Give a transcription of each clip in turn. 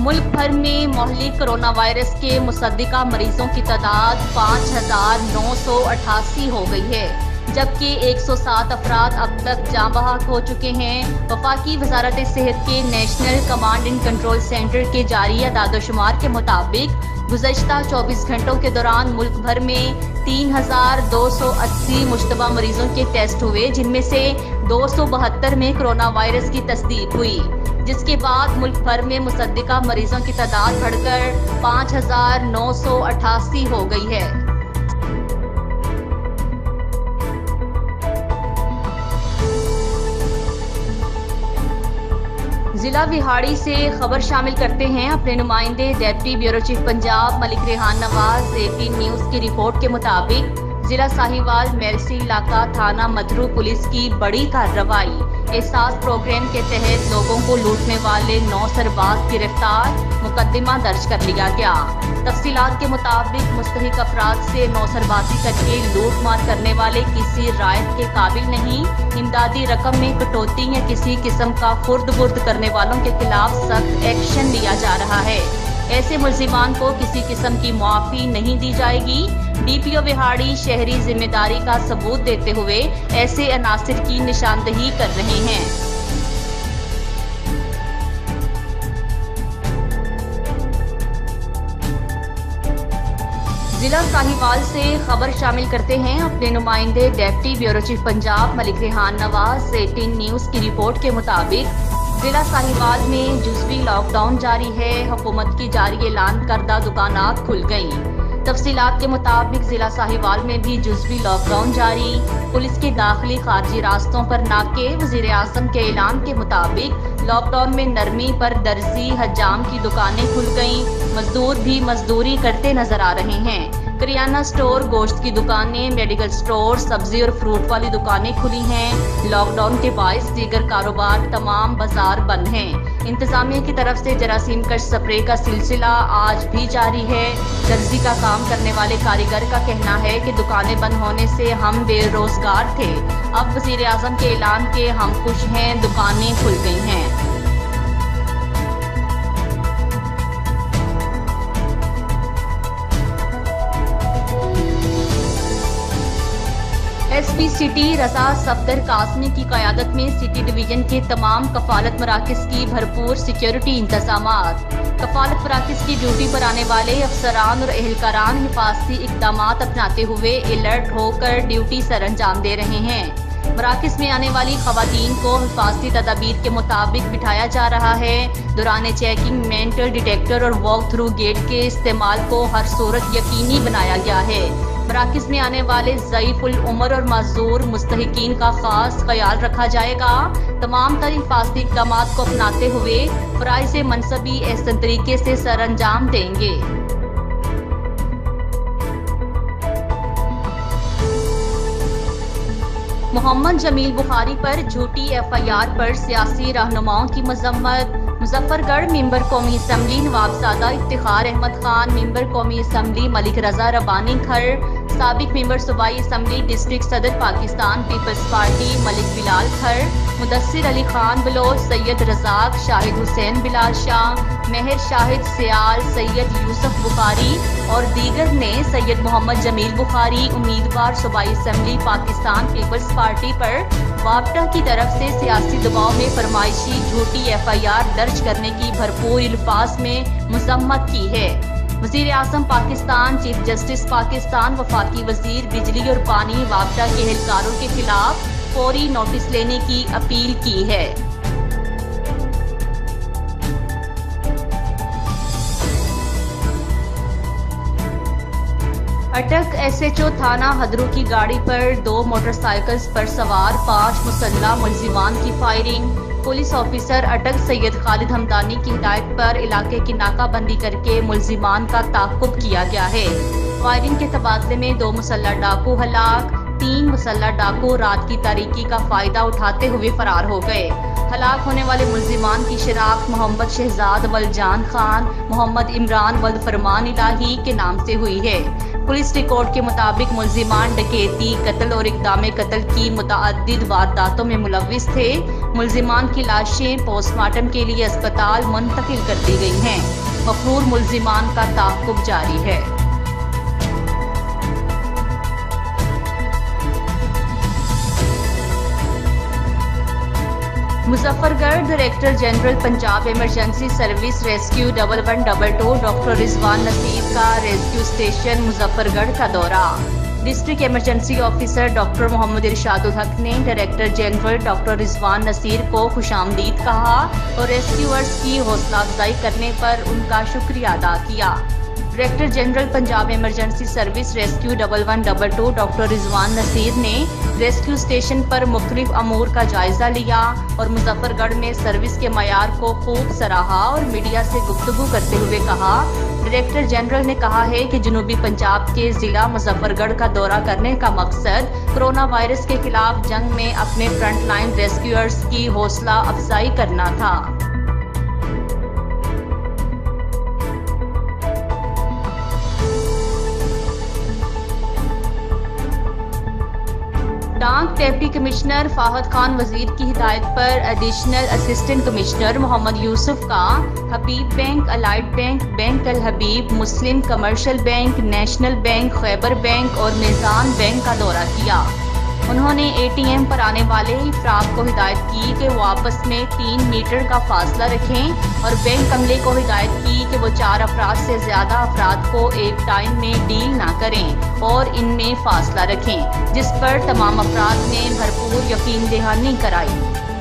मुल्क भर में मोहल्ली कोरोना वायरस के मुसद्दिका मरीजों की तादाद 5,988 हो गई है, जबकि 107 अफराद अब तक जाँ बहक हो चुके हैं। वफाकी वजारत सेहत के national command and control centre के जारी आदादोशुमार के मुताबिक गुज़श्ता 24 घंटों के दौरान मुल्क भर में 3,280 मुश्तबा मरीजों के टेस्ट हुए, जिनमें से 272 में कोरोना वायरस की तस्दीक हुई, जिसके बाद मुल्क भर में मुसद्दिका मरीजों की तादाद बढ़कर 5,988 हो गई है। जिला विहाड़ी से खबर शामिल करते हैं अपने नुमाइंदे deputy bureau chief Punjab Malik Rehan Nawaz. 18 news की रिपोर्ट के मुताबिक जिला साहिवाल मेरसी इलाका थाना मधरू पुलिस की बड़ी कार्रवाई। एहसास प्रोग्राम के तहत लोगों को लूटने वाले 9 सरबाज गिरफ्तार, मुकदमा दर्ज कर लिया गया। तफसीलात के मुताबिक मुस्तहिक अफराद से 9 सरबाजी करके लूट मार करने वाले किसी रायत के काबिल नहीं, इमदादी रकम में कटौती या किसी किस्म का खुर्द बुर्द करने वालों के खिलाफ सख्त एक्शन लिया जा रहा है। ऐसे मुल्जिमान को किसी किस्म की मुआफ़ी नहीं दी जाएगी। डीपीओ विहाड़ी शहरी जिम्मेदारी का सबूत देते हुए ऐसे अनासिर की निशानदही कर रहे हैं। जिला साहिवाल से खबर शामिल करते हैं अपने नुमाइंदे deputy bureau chief Punjab Malik Rehan Nawaz. 18 news की रिपोर्ट के मुताबिक जिला साहिवाल में जुज़वी लॉकडाउन जारी है। हुकूमत की जारी ऐलान करदा दुकानात खुल गईं। तफसीलात के मुताबिक जिला साहिवाल में भी जुज़वी लॉकडाउन जारी। पुलिस के दाखिली खारजी रास्तों पर नाके। वज़ीर आज़म के ऐलान के मुताबिक लॉकडाउन में नरमी पर दर्जी हजाम की दुकानें खुल गईं। मजदूर भी मजदूरी करते नजर आ रहे हैं। करियाना स्टोर, गोश्त की दुकानें, मेडिकल स्टोर, सब्जी और फ्रूट वाली दुकानें खुली हैं। लॉकडाउन के बायस दीगर कारोबार तमाम बाजार बंद हैं। इंतजामिया की तरफ से जरासीम कश स्प्रे का सिलसिला आज भी जारी है। दर्जी का काम करने वाले कारीगर का कहना है कि दुकानें बंद होने से हम बेरोजगार थे, अब वज़ीर आज़म के ऐलान के हम खुश हैं, दुकानें खुल गई हैं। एसपी सिटी रजा सफदर कासमी की क़यादत में सिटी डिवीजन के तमाम कफालत मराकिज की भरपूर सिक्योरिटी इंतजामात। कफालत मराकिज की ड्यूटी पर आने वाले अफसरान और एहलकारान हिफाजती इक़दामात अपनाते हुए अलर्ट होकर ड्यूटी सर अंजाम दे रहे हैं। मराकिज में आने वाली खवातीन को हिफाजती तदाबीर के मुताबिक बिठाया जा रहा है। दौरान चेकिंग मेंटल डिटेक्टर और वॉक थ्रू गेट के इस्तेमाल को हर सूरत यकीनी बनाया गया है। मराकिज में आने वाले ज़ईफ़ुल उम्र और माज़ूर मुस्तहिकीन का खास ख्याल रखा जाएगा। तमाम तर हिफाजती इक़दामात को अपनाते हुए फ़राइज़ मनसबी एहसन तरीके से सर अंजाम देंगे। मोहम्मद जमील बुखारी पर झूठी FIR पर सियासी रहनुमाओं की मजम्मत। मुजफ्फरगढ़ मेंबर कौमी असम्बली नवाबजादा इफ्तिखार अहमद खान, मेंबर कौमी असम्बली मलिक रजा रबानी खर, साबिक मेंबर सूबाई असम्बली डिस्ट्रिक्ट सदर पाकिस्तान पीपल्स पार्टी मलिक बिलाल खर, मुदस्सिर अली खान बलोच, सैयद रजाक, शाहिद हुसैन बिलाल शाह, मेहर शाहिद सियाल, सैयद यूसुफ बुखारी और दीगर ने सैयद मोहम्मद जमील बुखारी उम्मीदवार सूबाई असम्बली पाकिस्तान पीपल्स पार्टी पर वापटा की तरफ से सियासी दबाव में फरमाइशी झूठी FIR दर्ज करने की भरपूर अल्फाज में मजम्मत की है। वज़ीर आज़म पाकिस्तान, चीफ जस्टिस पाकिस्तान, वफाकी वज़ीर बिजली और पानी वापटा के एहलकारों के खिलाफ फौरी नोटिस लेने की अपील की है। अटक SHO थाना हदरू की गाड़ी पर 2 मोटरसाइकिल्स पर सवार 5 मुसल्लह मुल्जिमान की फायरिंग। पुलिस ऑफिसर अटक सैयद खालिद हमदानी की हिदायत पर इलाके की नाकाबंदी करके मुल्जिमान का ताक़ुब किया गया है। फायरिंग के तबादले में 2 मुसल्लह डाकू हलाक, 3 मुसल्लह डाकू रात की तारीकी का फायदा उठाते हुए फरार हो गए। हलाक होने वाले मुल्जिमान की शिनाख्त मोहम्मद शहजाद वल्द जान खान, मोहम्मद इमरान वल्द फरमान इलाही के नाम से हुई है। पुलिस रिकॉर्ड के मुताबिक मुल्जिमान डकैती, कत्ल और इक़दाम कत्ल की मुतअद्दिद वारदातों में मुलव्विस थे। मुल्जिमान की लाशें पोस्टमार्टम के लिए अस्पताल मुंतकिल कर दी गई हैं। मफरूर मुल्जिमान का ताक़ुब जारी है। Muzaffargarh director general Punjab emergency service rescue 1122 doctor Rizwan Naseer का रेस्क्यू स्टेशन मुजफ्फरगढ़ का दौरा। District emergency officer doctor Mohammad Irshadul Haq ने director general doctor Rizwan Naseer को खुशामदीद कहा और रेस्क्यूअर्स की हौसला अफजाई करने पर उनका शुक्रिया अदा किया। Director general Punjab emergency service rescue 1122 doctor Rizwan Naseer ने रेस्क्यू स्टेशन पर मुख्तलिफ अमूर का जायजा लिया और मुजफ्फरगढ़ में सर्विस के मयार को खूब सराहा और मीडिया से गुफ्तगू करते हुए कहा। डायरेक्टर जनरल ने कहा है कि जनूबी पंजाब के जिला मुजफ्फरगढ़ का दौरा करने का मकसद कोरोना वायरस के खिलाफ जंग में अपने फ्रंटलाइन रेस्क्यूअर्स की हौसला अफजाई करना था। डांग डिप्टी कमिश्नर फाहद खान वजीर की हिदायत पर additional assistant commissioner Mohammad Yousuf का Habib bank, allied bank, bank Al Habib, Muslim commercial bank, national bank, Khyber bank और मिजान बैंक का दौरा किया। उन्होंने एटीएम पर आने वाले अफराद को हिदायत की कि वो आपस में 3 मीटर का फासला रखें और बैंक अमले को हिदायत की कि वो 4 अफराद से ज्यादा अफराद को एक टाइम में डील ना करें और इनमें फासला रखें, जिस पर तमाम अफराद ने भरपूर यकीन दहानी कराई।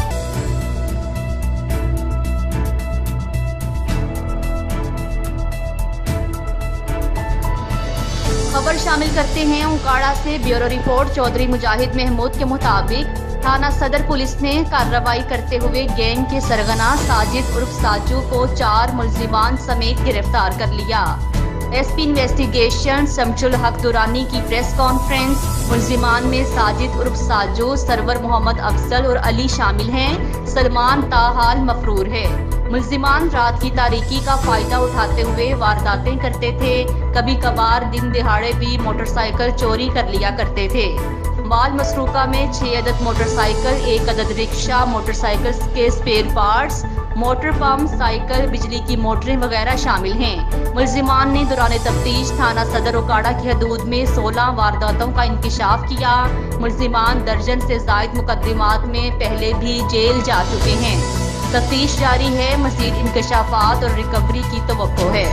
खबर शामिल करते हैं उकाड़ा से। ब्यूरो रिपोर्ट चौधरी मुजाहिद महमूद के मुताबिक थाना सदर पुलिस ने कार्रवाई करते हुए गैंग के सरगना साजिद उर्फ साजू को 4 मुल्जिमान समेत गिरफ्तार कर लिया। एसपी इन्वेस्टिगेशन शमशुल हक दुरानी की प्रेस कॉन्फ्रेंस। मुल्जिमान में साजिद उर्फ साजू, सरवर मोहम्मद अफजल और अली शामिल हैं। सलमान ताहाल मफरूर है। मुल्जिमान रात की तारीकी का फायदा उठाते हुए वारदातें करते थे। कभी कभार दिन दिहाड़े भी मोटरसाइकिल चोरी कर लिया करते थे। माल मसरूका में 6 अदद मोटरसाइकिल, 1 अदद रिक्शा, मोटरसाइकिल के spare parts, motor pump, cycle, बिजली की मोटरें वगैरह शामिल हैं। मुल्जिमान ने दौरान तफ्तीश थाना सदर उकाड़ा की हदूद में 16 वारदातों का इंकिशाफ किया। मुल्जिमान दर्जन से जायद मुकदमात में पहले भी जेल जा चुके हैं। तफ्तीश जारी है। मज़ीद इंकशाफात और रिकवरी की तवक्को है।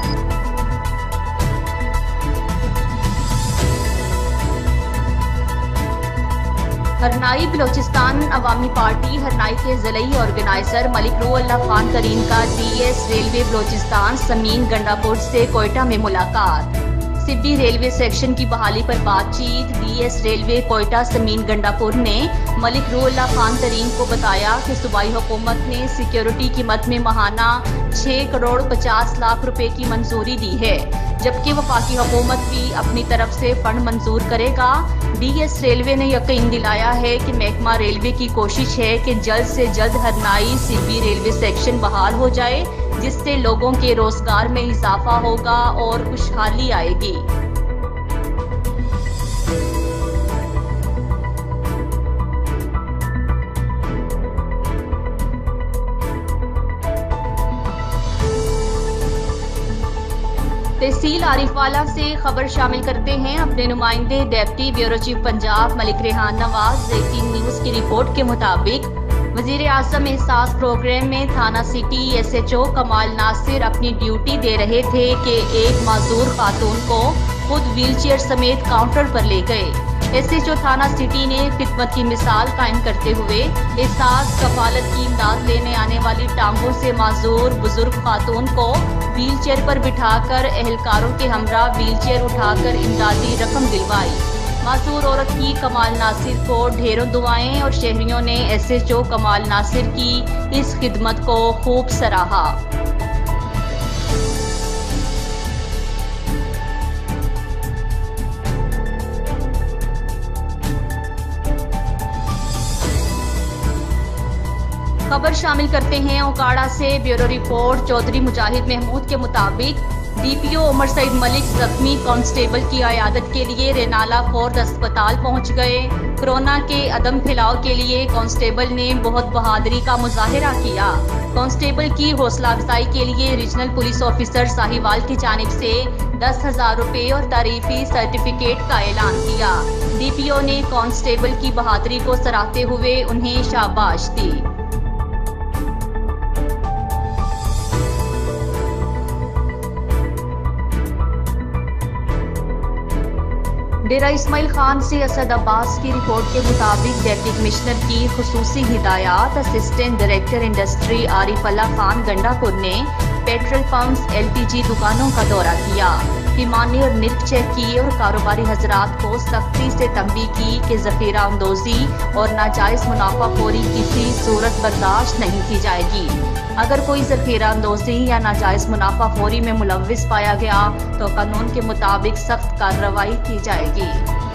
हरनाई बलोचिस्तान अवामी पार्टी हरनाई के ज़िलाई ऑर्गेनाइजर मलिक रूह अल्लाह खान तरीन का डीएस रेलवे बलोचिस्तान समीन गंडापुर से कोयटा में मुलाकात। सिब्बी रेलवे सेक्शन की बहाली पर बातचीत। डीएस रेलवे कोयटा समीन गंडापुर ने मलिक रूह अल्लाह खान तरीन को बताया कि सूबाई हुकूमत ने सिक्योरिटी की मद में माहाना 6 करोड़ 50 लाख रुपए की मंजूरी दी है, जबकि वफाकी हुकूमत भी अपनी तरफ से फंड मंजूर करेगा। डीएस रेलवे ने यकीन दिलाया है कि महकमा रेलवे की कोशिश है कि जल्द से जल्द हरनाई सिब्बी रेलवे सेक्शन बहाल हो जाए, जिससे लोगों के रोजगार में इजाफा होगा और खुशहाली आएगी। तहसील आरिफवाला से खबर शामिल करते हैं। अपने नुमाइंदे deputy bureau chief Punjab Malik Rehan Nawaz 18 news की रिपोर्ट के मुताबिक वजीर आजम एहसास प्रोग्राम में थाना सिटी एसएचओ कमाल नासिर अपनी ड्यूटी दे रहे थे कि एक माजूर खातून को खुद व्हीलचेयर समेत काउंटर पर ले गए। एसएचओ थाना सिटी ने खिदमत की मिसाल कायम करते हुए एहसास कफालत की इमदाद लेने आने वाली टांगों से माजूर बुजुर्ग खातून को व्हीलचेयर पर बिठाकर एहलकारों के हमरा व्हीलचेयर उठाकर इमदादी रकम दिलवाई। मासूर औरत की कमाल नासिर को ढेरों दुआएं और शहरियों ने एसएचओ कमाल नासिर की इस खिदमत को खूब सराहा। खबर शामिल करते हैं ओकाड़ा से। ब्यूरो रिपोर्ट चौधरी मुजाहिद महमूद के मुताबिक डीपीओ उमर सईद मलिक जख्मी कांस्टेबल की अयादत के लिए रेनाला फोर्ट अस्पताल पहुंच गए। कोरोना के अदम फैलाव के लिए कांस्टेबल ने बहुत बहादुरी का मुजाहिरा किया। कांस्टेबल की हौसला अफजाई के लिए रीजनल पुलिस ऑफिसर साहिवाल की जानिब से 10,000 रुपए और तारीफी सर्टिफिकेट का ऐलान किया। डीपीओ ने कांस्टेबल की बहादुरी को सराहते हुए उन्हें शाबाश दी। डेरा इस्माइल खान से असद अब्बास की रिपोर्ट के मुताबिक डिप्टी कमिश्नर की खुसूसी हिदायत assistant director industry Arif Allah Khan Gandapur ने पेट्रोल पंप्स LPG दुकानों का दौरा किया, पैमाने और निर्ख चेक किए और कारोबारी हजरात को सख्ती से तंबीह की कि जखीरा अंदोजी और नाजायज मुनाफाखोरी किसी सूरत बर्दाश्त नहीं की जाएगी। अगर कोई जखीरा अंदोजी या नाजायज मुनाफाखोरी में मुलव्विस पाया गया तो कानून के मुताबिक सख्त कार्रवाई की जाएगी।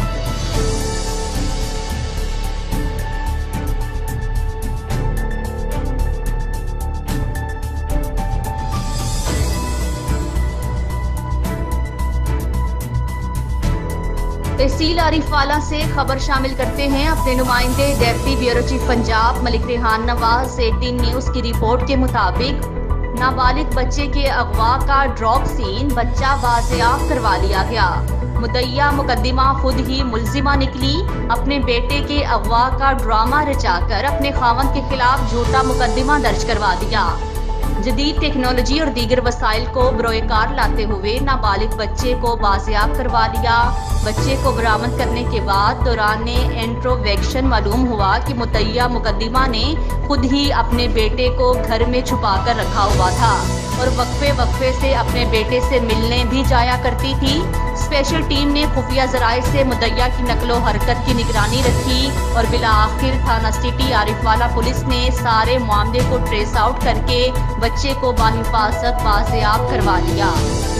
तहसील आरिफवाला से खबर शामिल करते हैं अपने नुमाइंदे deputy bureau chief Punjab Malik Rehan Nawaz. 18 news की रिपोर्ट के मुताबिक नाबालिग बच्चे के अगवा का ड्रॉप सीन, बच्चा बाजियाब करवा लिया गया। मुद्दईया मुकद्दमा खुद ही मुल्जिमा निकली, अपने बेटे के अगवा का ड्रामा रचाकर अपने खावंद के खिलाफ झूठा मुकद्दमा दर्ज करवा दिया। जदीद टेक्नोलॉजी और दीगर वसाइल को बरोएकार लाते हुए नाबालिग बच्चे को बाजियाब करवा लिया। बच्चे को बरामद करने के बाद दौरान इंट्रोवेक्शन मालूम हुआ कि मुद्दईया मुकद्दमा ने खुद ही अपने बेटे को घर में छुपा कर रखा हुआ था और वक्फे से अपने बेटे से मिलने भी जाया करती थी। स्पेशल टीम ने खुफिया जराए से मुद्दईया की नकलो हरकत की निगरानी रखी और बिला आखिर थाना सिटी आरिफवाला पुलिस ने सारे मामले को ट्रेस आउट करके बच्चे को बाहिफाजत बाजियाब करवा लिया।